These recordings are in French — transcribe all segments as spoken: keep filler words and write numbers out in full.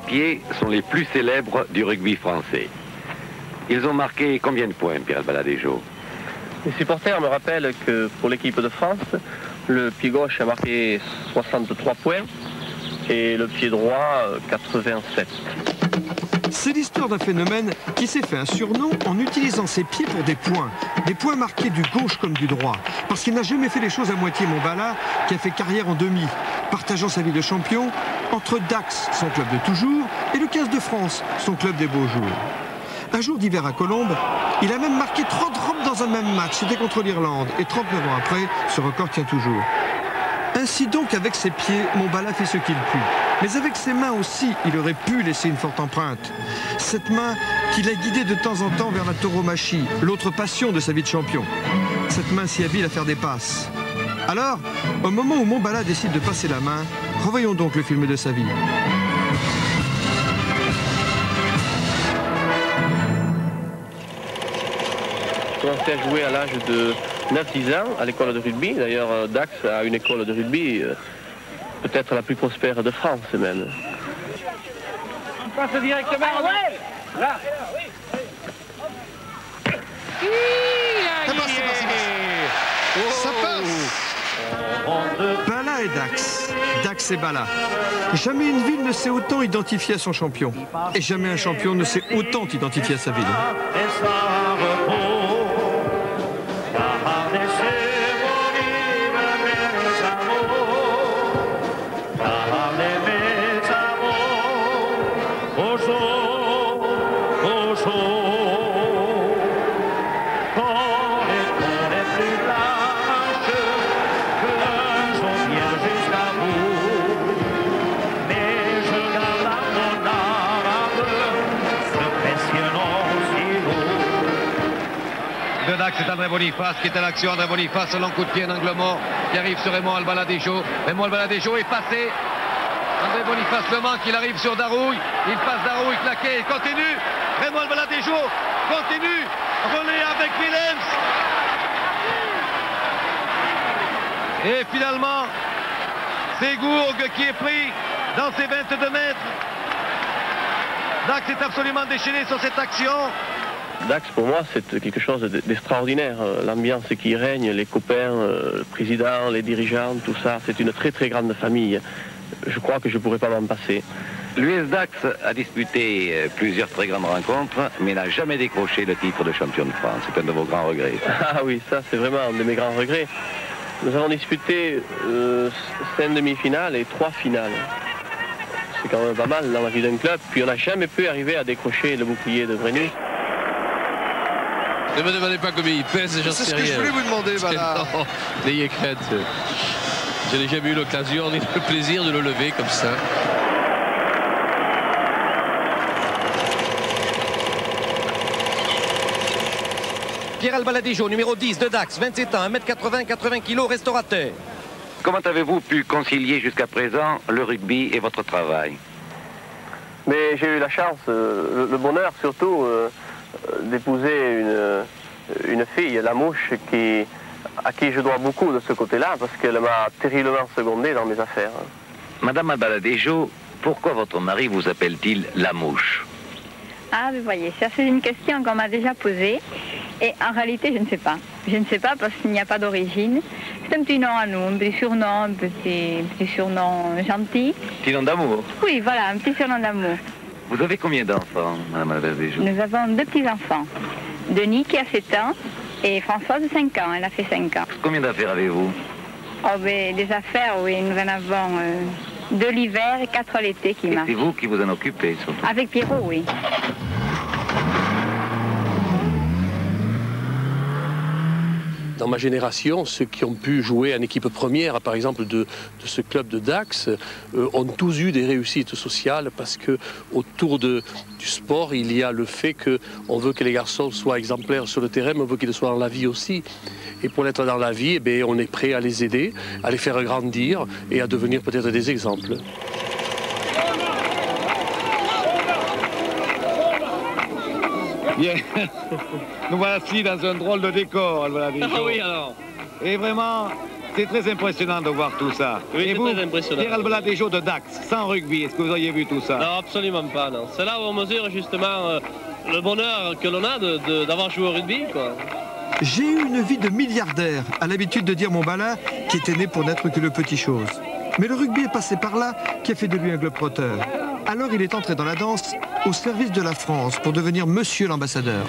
pieds sont les plus célèbres du rugby français. Ils ont marqué combien de points, Pierre Albaladejo? Les supporters me rappellent que pour l'équipe de France, le pied gauche a marqué soixante-trois points et le pied droit quatre-vingt-sept. C'est l'histoire d'un phénomène qui s'est fait un surnom en utilisant ses pieds pour des points. Des points marqués du gauche comme du droit. Parce qu'il n'a jamais fait les choses à moitié, Montbala, qui a fait carrière en demi, partageant sa vie de champion entre Dax, son club de toujours, et le quinze de France, son club des beaux jours. Un jour d'hiver à Colombes, il a même marqué trois drops dans un même match. C'était contre l'Irlande. Et trente-neuf ans après, ce record tient toujours. Ainsi donc, avec ses pieds, Montbala fait ce qu'il put. Mais avec ses mains aussi, il aurait pu laisser une forte empreinte. Cette main qu'il a guidée de temps en temps vers la tauromachie, l'autre passion de sa vie de champion. Cette main si habile à faire des passes. Alors, au moment où Montbala décide de passer la main, revoyons donc le film de sa vie. J'ai commencé à jouer à l'âge de neuf dix ans à l'école de rugby. D'ailleurs, Dax a une école de rugby euh, peut-être la plus prospère de France même. On passe directement. Ah ouais. Là. Ça passe, ça passe, ça passe. Ça passe. Bala et Dax. Dax et Bala. Jamais une ville ne s'est autant identifiée à son champion. Et jamais un champion ne s'est autant identifié à sa ville. C'est André Boniface qui est à l'action. André Boniface, long coup de pied, un angle mort qui arrive sur Raymond Albaladejo. Raymond Albaladejo est passé. André Boniface le manque, il arrive sur Darouille. Il passe Darouille, claqué, il continue. Raymond Albaladejo continue. Relais avec Willems. Et finalement, c'est Gourgue qui est pris dans ses vingt-deux mètres. Dax est absolument déchaîné sur cette action. Dax, pour moi, c'est quelque chose d'extraordinaire. L'ambiance qui règne, les copains, le président, les dirigeants, tout ça, c'est une très très grande famille. Je crois que je ne pourrais pas m'en passer. L'U S Dax a disputé plusieurs très grandes rencontres, mais n'a jamais décroché le titre de champion de France. C'est un de vos grands regrets. Ah oui, ça c'est vraiment un de mes grands regrets. Nous avons disputé euh, cinq demi-finales et trois finales. C'est quand même pas mal dans la vie d'un club. Puis on n'a jamais pu arriver à décrocher le bouclier de Brennus. Ne me demandez pas combien il pèse, j'en sais rien. C'est ce que je voulais vous demander, voilà. Non, n'ayez crainte. Je n'ai jamais eu l'occasion ni le plaisir de le lever comme ça. Pierre Albaladejo, numéro dix de Dax, vingt-sept ans, un mètre quatre-vingts, quatre-vingts kilos, restaurateur. Comment avez-vous pu concilier jusqu'à présent le rugby et votre travail? Mais j'ai eu la chance, euh, le bonheur surtout, euh, d'épouser une, une fille, la mouche, qui, à qui je dois beaucoup de ce côté-là, parce qu'elle m'a terriblement secondé dans mes affaires. Madame Albaladejo, pourquoi votre mari vous appelle-t-il la mouche? Ah, vous voyez, ça c'est une question qu'on m'a déjà posée, et en réalité je ne sais pas. Je ne sais pas parce qu'il n'y a pas d'origine. C'est un petit nom à nous, un petit surnom, un petit, un petit surnom gentil. Petit nom d'amour? Oui, voilà, un petit surnom d'amour. Vous avez combien d'enfants, Madame Albaladejo? Nous avons deux petits-enfants. Denis qui a sept ans et Françoise cinq ans, elle a fait cinq ans. Combien d'affaires avez-vous? Oh, ben, des affaires, oui, nous en avons euh, deux l'hiver et quatre l'été qui marchent. C'est vous qui vous en occupez, surtout? Avec Pierrot, oui. Dans ma génération, ceux qui ont pu jouer en équipe première, par exemple de, de ce club de Dax, euh, ont tous eu des réussites sociales parce que autour de, du sport, il y a le fait qu'on veut que les garçons soient exemplaires sur le terrain, mais on veut qu'ils le soient dans la vie aussi. Et pour l'être dans la vie, eh bien, on est prêt à les aider, à les faire grandir et à devenir peut-être des exemples. Bien. Nous voici dans un drôle de décor, Albaladejo. Ah oui, alors. Et vraiment, C'est très impressionnant de voir tout ça. Oui, et vous, très impressionnant. Pierre Albaladejo de Dax, sans rugby, est-ce que vous auriez vu tout ça? Non, absolument pas, non. C'est là où on mesure justement euh, le bonheur que l'on a d'avoir joué au rugby, quoi. J'ai eu une vie de milliardaire, à l'habitude de dire mon Bala, qui était né pour n'être que le petit chose. Mais le rugby est passé par là, qui a fait de lui un globe-trotter. Alors il est entré dans la danse, au service de la France, pour devenir monsieur l'ambassadeur.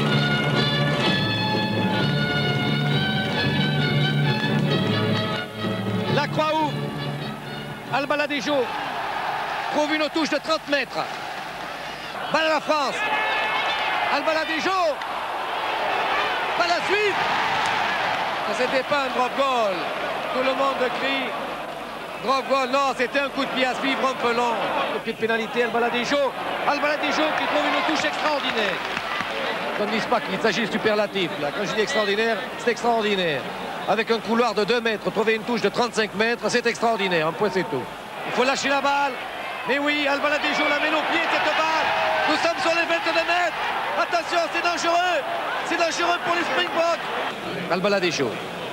La croix ouvre. Albaladejo trouve une touche de trente mètres. Balle à la France. Albaladejo va la suite. C'était pas un drop goal. Tout le monde crie. Drop goal, non, c'était un coup de pied à suivre un peu long. Le pied de pénalité, Albaladejo. Albaladejo qui trouve une touche extraordinaire. Qu'on ne dise pas qu'il s'agit de superlatif. Là. Quand je dis extraordinaire, c'est extraordinaire. Avec un couloir de deux mètres, trouver une touche de trente-cinq mètres, c'est extraordinaire. Un point, c'est tout. Il faut lâcher la balle. Mais oui, Albaladejo la met au pied, cette balle. Nous sommes sur les vingt-deux mètres. Attention, c'est dangereux. C'est dangereux pour les Springboks. Albaladejo.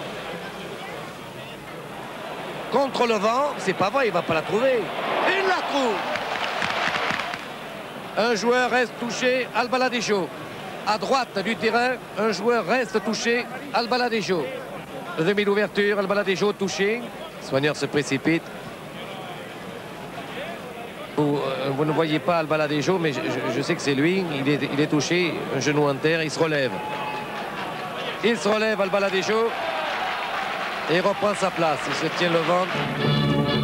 Contre le vent, c'est pas vrai, il va pas la trouver. Il la trouve. Un joueur reste touché, Albaladejo. À droite du terrain, un joueur reste touché, Albaladejo. Demi d'ouverture, Albaladejo touché. Soigneur se précipite. Vous, euh, vous ne voyez pas Albaladejo, mais je, je, je sais que c'est lui. Il est, il est touché, un genou en terre, il se relève. Il se relève, Albaladejo. Et reprend sa place. Il se tient le ventre.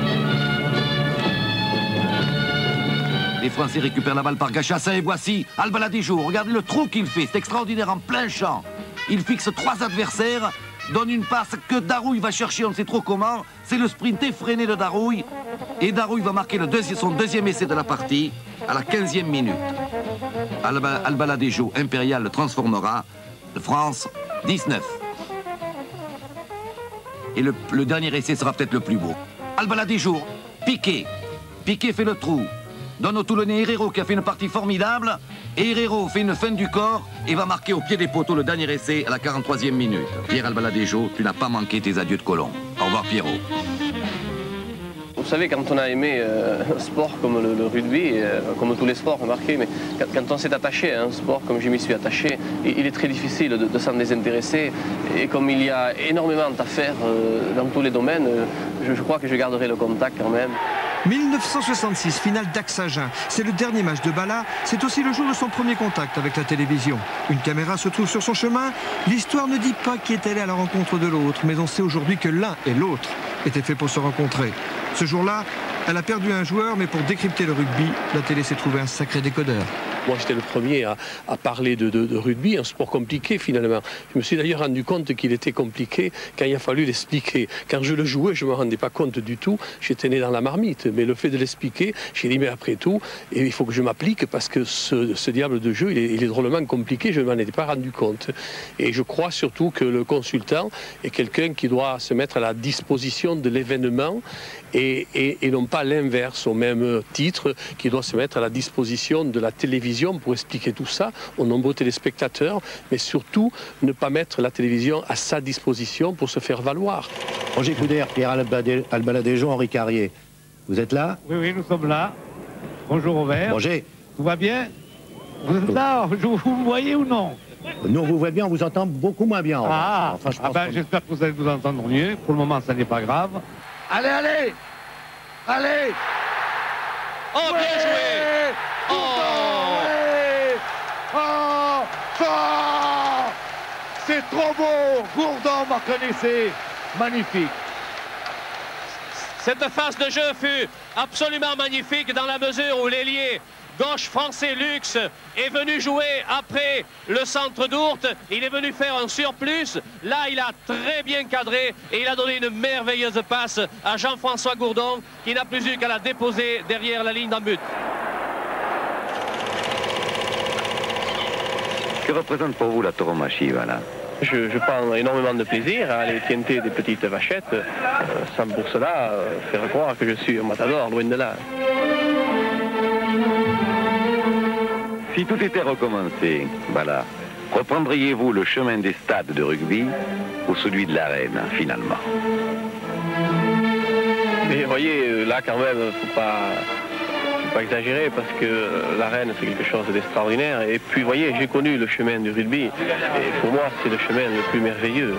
Les Français récupèrent la balle par Gachassin et voici Albaladejo. Regardez le trou qu'il fait, c'est extraordinaire en plein champ. Il fixe trois adversaires, donne une passe que Darouille va chercher, on ne sait trop comment. C'est le sprint effréné de Darouille. Et Darouille va marquer le deuxième, son deuxième essai de la partie à la quinzième minute. Alba, Albaladejo Impérial le transformera. De France, dix-neuf. Et le, le dernier essai sera peut-être le plus beau. Albaladejo, Piqué. Piqué fait le trou. Donne au Toulonnais Herrero qui a fait une partie formidable. Et Herrero fait une fin du corps et va marquer au pied des poteaux le dernier essai à la quarante-troisième minute. Pierre Albaladejo, tu n'as pas manqué tes adieux de Colomb. Au revoir Pierrot. Vous savez, quand on a aimé euh, un sport comme le, le rugby, euh, comme tous les sports, remarquez, mais quand, quand on s'est attaché à un sport comme je m'y suis attaché, il, il est très difficile de, de s'en désintéresser. Et comme il y a énormément à faire euh, dans tous les domaines, euh, je, je crois que je garderai le contact quand même. mille neuf cent soixante-six, finale d'Aix-Agen. C'est le dernier match de Bala. C'est aussi le jour de son premier contact avec la télévision. Une caméra se trouve sur son chemin. L'histoire ne dit pas qui est allé à la rencontre de l'autre, mais on sait aujourd'hui que l'un et l'autre étaient faits pour se rencontrer. Ce jour-là, elle a perdu un joueur, mais pour décrypter le rugby, la télé s'est trouvé un sacré décodeur. Moi, j'étais le premier à, à parler de, de, de rugby, un sport compliqué finalement. Je me suis d'ailleurs rendu compte qu'il était compliqué quand il a fallu l'expliquer. Quand je le jouais, je ne me rendais pas compte du tout. J'étais né dans la marmite. Mais le fait de l'expliquer, j'ai dit, mais après tout, et il faut que je m'applique parce que ce, ce diable de jeu, il est, il est drôlement compliqué. Je ne m'en étais pas rendu compte. Et je crois surtout que le consultant est quelqu'un qui doit se mettre à la disposition de l'événement et, et, et non pas l'inverse, au même titre, qui doit se mettre à la disposition de la télévision pour expliquer tout ça aux nombreux téléspectateurs, mais surtout ne pas mettre la télévision à sa disposition pour se faire valoir. Roger Coudert, Pierre Albaladejo, Henri Carrier. Vous êtes là? Oui, oui, nous sommes là. Bonjour Robert. Roger. Tout va bien? Vous êtes là? Vous me voyez ou non? Nous, on vous voit bien, on vous entend beaucoup moins bien. Ah, enfin, je ah ben, j'espère que vous allez vous entendre mieux. Pour le moment, ça n'est pas grave. Allez, allez! Allez! Oh, bien ouais joué! Oh! Ouais oh, oh c'est trop beau! Gourdon m'a connaissé. Magnifique. Cette phase de jeu fut absolument magnifique dans la mesure où l'ailier gauche français Lux est venu jouer après le centre d'Ourthe. Il est venu faire un surplus. Là, il a très bien cadré et il a donné une merveilleuse passe à Jean-François Gourdon qui n'a plus eu qu'à la déposer derrière la ligne d'en but. Que représente pour vous la tauromachie, voilà? Je, je prends énormément de plaisir à aller tienter des petites vachettes, euh, sans pour cela euh, faire croire que je suis un matador, loin de là. Si tout était recommencé, voilà, Reprendriez-vous le chemin des stades de rugby ou celui de l'arène, finalement? Mais vous voyez, là quand même, il ne faut pas, faut pas exagérer parce que l'arène c'est quelque chose d'extraordinaire. Et puis vous voyez, j'ai connu le chemin du rugby et pour moi c'est le chemin le plus merveilleux.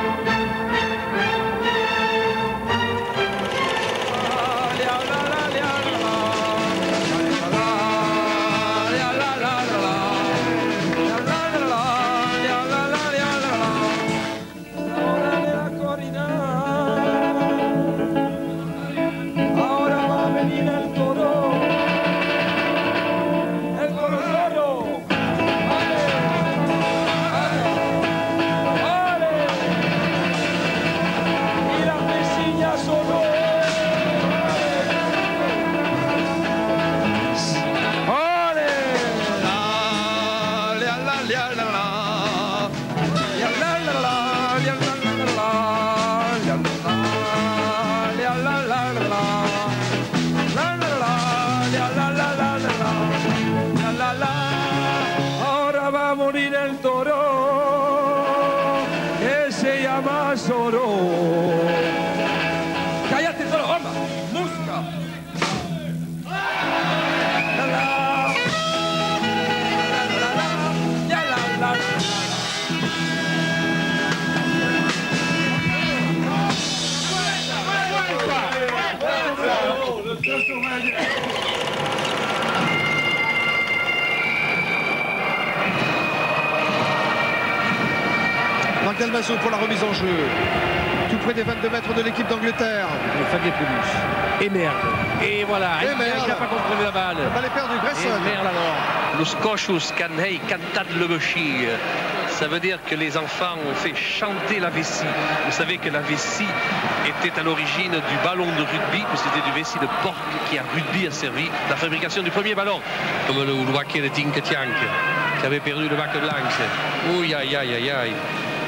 Marc Dalmasso pour la remise en jeu. Tout près des vingt-deux mètres de l'équipe d'Angleterre. Fabien Pelus. Et merde. Et voilà. Et il merde. n'a pas contrôlé la balle. La balle est perdue, Grayson. Et merde alors. Lo Scotius Canhei Cantad le Gauchi. Ça veut dire que les enfants ont fait chanter la vessie. Vous savez que la vessie était à l'origine du ballon de rugby, que c'était du vessie de porc qui a rugby a servi la fabrication du premier ballon. Comme le Uruguay de Tinketiank, qui avait perdu le bac blanc. Ouh, aïe, aïe, aïe, aïe.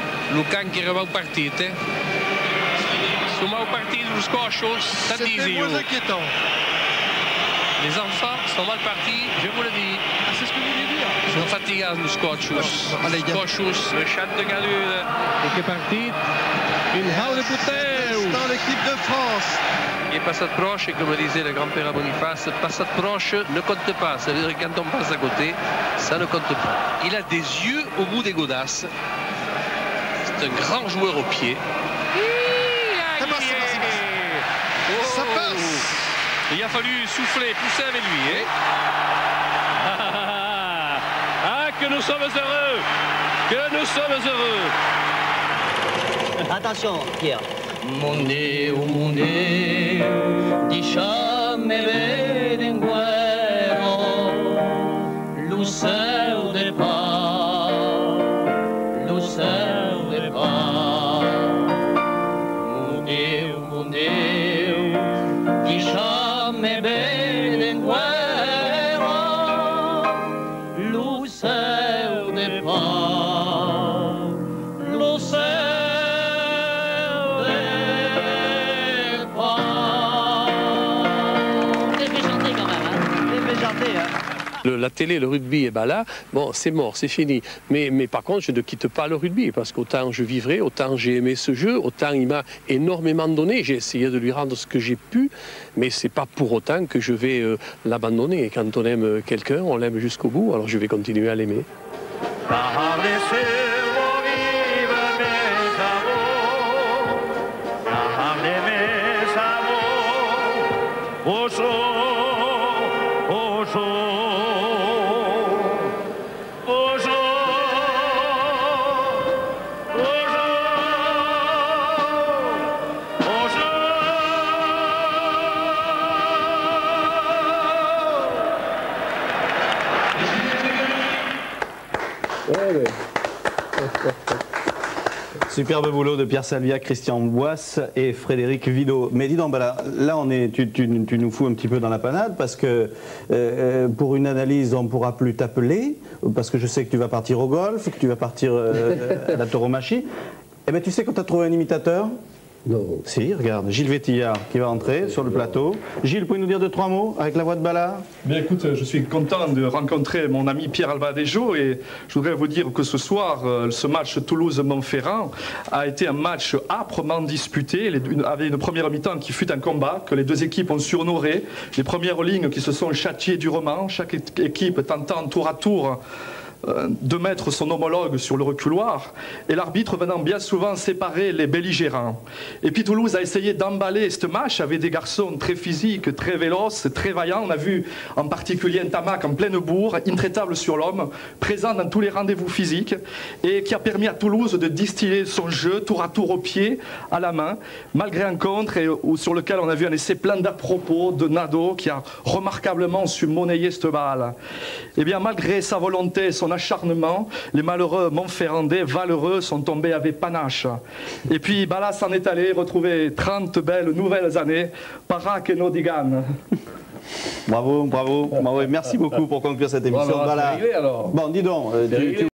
Lucan qui remet au parti. Souvent au parti du Scotius, ça disait. C'était moins inquiétant. Les enfants sont mal partis, je vous le dis. Ah, c'est ce que vous voulez dire. Sono fatigati lo Scotius. Scotius, le chant de galure. Et qui est parti. Une hau de Pouteu. Dans l'équipe de France. Et passat proche, et comme disait le grand-père à Boniface, passat proche ne compte pas. Ça veut dire que quand on passe à côté, ça ne compte pas. Il a des yeux au bout des godasses. C'est un grand joueur au pied. Ça passe, ça passe, ça passe. Ça passe. Il a fallu souffler, pousser avec lui. Hein. Ah, ah, que nous sommes heureux. Que nous sommes heureux. Attention, Pierre. Mon Dieu, mon Dieu, diciamo veden guerra, lucero de paz, lucero de paz. Mon Dieu, mon Dieu, diciamo veden guerra, lucero de paz, lucero. Le, la télé, le rugby, et ben là, bon, c'est mort, c'est fini. Mais, mais par contre, je ne quitte pas le rugby, parce qu'autant je vivrai, autant j'ai aimé ce jeu, autant il m'a énormément donné. J'ai essayé de lui rendre ce que j'ai pu, mais c'est pas pour autant que je vais euh, l'abandonner. Et quand on aime quelqu'un, on l'aime jusqu'au bout, alors je vais continuer à l'aimer. Superbe boulot de Pierre Salvia, Christian Boisse et Frédéric Vidot. Mais dis donc, bah là, là on est, tu, tu, tu nous fous un petit peu dans la panade parce que euh, pour une analyse, on ne pourra plus t'appeler parce que je sais que tu vas partir au golf, que tu vas partir euh, à la tauromachie. Eh bien, tu sais quand tu as trouvé un imitateur, Non. Si, regarde, Gilles Vétillard qui va entrer sur le plateau. Gilles, pouvez nous dire deux, trois mots avec la voix de Bala? Bien écoute, je suis content de rencontrer mon ami Pierre Albaladejo et je voudrais vous dire que ce soir, ce match Toulouse-Montferrand a été un match âprement disputé, avec une première mi-temps qui fut un combat, que les deux équipes ont surhonoré, les premières lignes qui se sont châtiées durement, chaque équipe tentant tour à tour de mettre son homologue sur le reculoir et l'arbitre venant bien souvent séparer les belligérants. Et puis Toulouse a essayé d'emballer ce match avec des garçons très physiques, très véloces, très vaillants. On a vu en particulier Ntamak en pleine bourre, intraitable sur l'homme, présent dans tous les rendez-vous physiques et qui a permis à Toulouse de distiller son jeu tour à tour au pied, à la main, malgré un contre et, ou, sur lequel on a vu un essai plein d'à-propos de Nadeau qui a remarquablement su monnayer cette balle. Et bien malgré sa volonté, son acharnement, les malheureux Montferrandais, valeureux, sont tombés avec panache. Et puis Bala s'en est allé retrouver trente belles nouvelles années, Parac et Nodigan. Bravo, bravo, bravo, merci beaucoup pour conclure cette émission. Bon, alors, Bala. réglé, alors. Bon, dis donc, euh, tu, tu